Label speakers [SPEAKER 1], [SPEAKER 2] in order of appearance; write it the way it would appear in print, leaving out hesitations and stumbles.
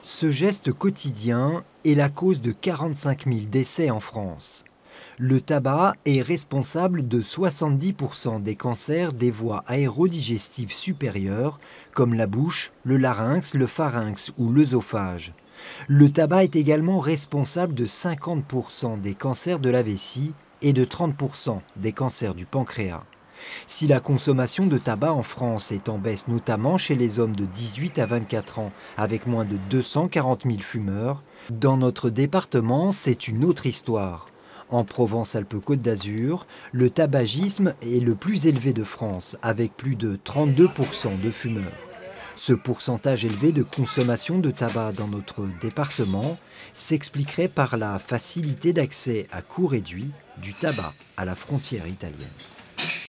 [SPEAKER 1] Ce geste quotidien est la cause de 45 000 décès en France. Le tabac est responsable de 70% des cancers des voies aérodigestives supérieures, comme la bouche, le larynx, le pharynx ou l'œsophage. Le tabac est également responsable de 50% des cancers de la vessie et de 30% des cancers du pancréas. Si la consommation de tabac en France est en baisse notamment chez les hommes de 18 à 24 ans, avec moins de 240 000 fumeurs, dans notre département, c'est une autre histoire. En Provence-Alpes-Côte d'Azur, le tabagisme est le plus élevé de France, avec plus de 32% de fumeurs. Ce pourcentage élevé de consommation de tabac dans notre département s'expliquerait par la facilité d'accès à coût réduit du tabac à la frontière italienne.